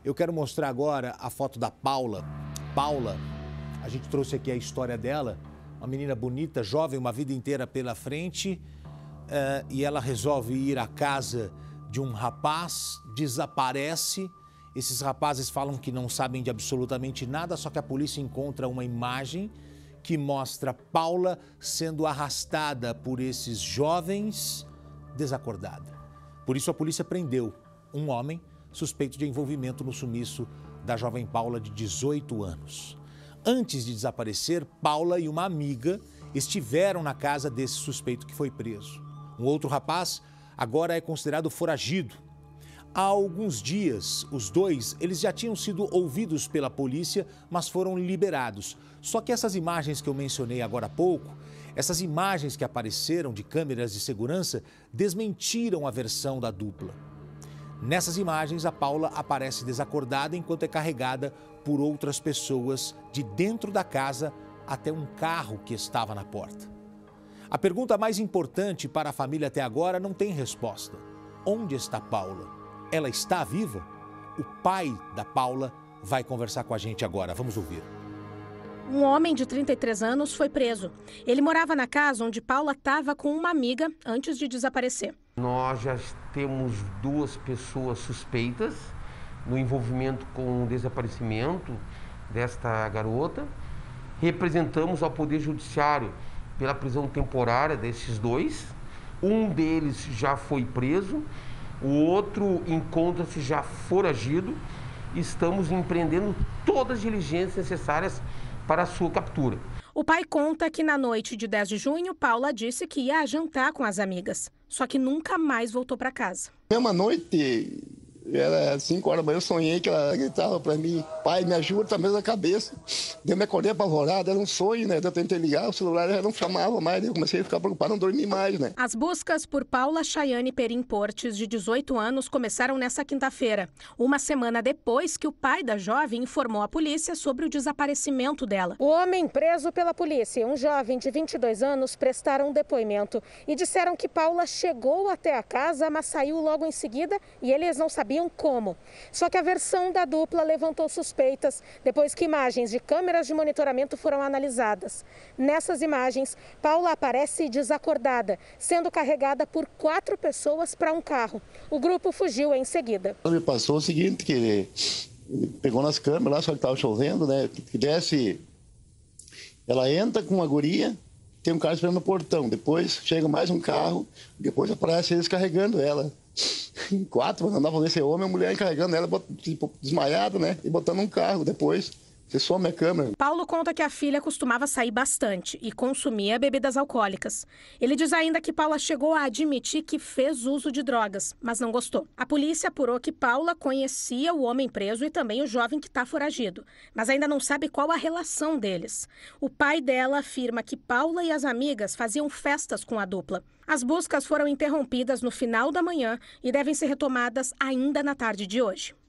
Eu quero mostrar agora a foto da Paula. Paula, a gente trouxe aqui a história dela. Uma menina bonita, jovem, uma vida inteira pela frente. E ela resolve ir à casa de um rapaz, desaparece. Esses rapazes falam que não sabem de absolutamente nada, só que a polícia encontra uma imagem que mostra Paula sendo arrastada por esses jovens desacordada. Por isso a polícia prendeu um homem suspeito de envolvimento no sumiço da jovem Paula de 18 anos. Antes de desaparecer, Paula e uma amiga estiveram na casa desse suspeito que foi preso. Um outro rapaz agora é considerado foragido. Há alguns dias, os dois, eles já tinham sido ouvidos pela polícia, mas foram liberados. Só que essas imagens que eu mencionei agora há pouco, essas imagens que apareceram de câmeras de segurança, desmentiram a versão da dupla. Nessas imagens, a Paula aparece desacordada enquanto é carregada por outras pessoas de dentro da casa até um carro que estava na porta. A pergunta mais importante para a família até agora não tem resposta. Onde está Paula? Ela está viva? O pai da Paula vai conversar com a gente agora. Vamos ouvir. Um homem de 33 anos foi preso. Ele morava na casa onde Paula estava com uma amiga antes de desaparecer. Nós já temos 2 pessoas suspeitas no envolvimento com o desaparecimento desta garota. Representamos ao Poder Judiciário pela prisão temporária desses 2. Um deles já foi preso, o outro encontra-se já foragido. Estamos empreendendo todas as diligências necessárias para a sua captura. O pai conta que na noite de 10 de junho, Paula disse que ia jantar com as amigas, só que nunca mais voltou para casa. Mesma noite, era 5 horas da manhã, eu sonhei que ela gritava para mim: pai, me ajuda, tá mesmo na cabeça. Eu me acordei apavorado, era um sonho, né? Eu tentei ligar, o celular já não chamava mais, eu comecei a ficar preocupado, não dormi mais, né? As buscas por Paula Chayane Perim Portes, de 18 anos, começaram nessa quinta-feira, uma semana depois que o pai da jovem informou a polícia sobre o desaparecimento dela. O homem preso pela polícia e um jovem de 22 anos prestaram um depoimento e disseram que Paula chegou até a casa, mas saiu logo em seguida e eles não sabiam como. Só que a versão da dupla levantou suspeitas depois que imagens de câmeras de monitoramento foram analisadas. Nessas imagens, Paula aparece desacordada, sendo carregada por 4 pessoas para um carro. O grupo fugiu em seguida. Me passou o seguinte, que ele pegou nas câmeras lá, só que estava chovendo, né? Que desce, ela entra com uma guria, tem um cara esperando no portão, depois chega mais um carro, depois aparece eles carregando ela. 4, andava esse homem e a mulher carregando ela, tipo, desmaiada, né? E botando um carro depois. Você some a câmera. Paulo conta que a filha costumava sair bastante e consumia bebidas alcoólicas. Ele diz ainda que Paula chegou a admitir que fez uso de drogas, mas não gostou. A polícia apurou que Paula conhecia o homem preso e também o jovem que está foragido, mas ainda não sabe qual a relação deles. O pai dela afirma que Paula e as amigas faziam festas com a dupla. As buscas foram interrompidas no final da manhã e devem ser retomadas ainda na tarde de hoje.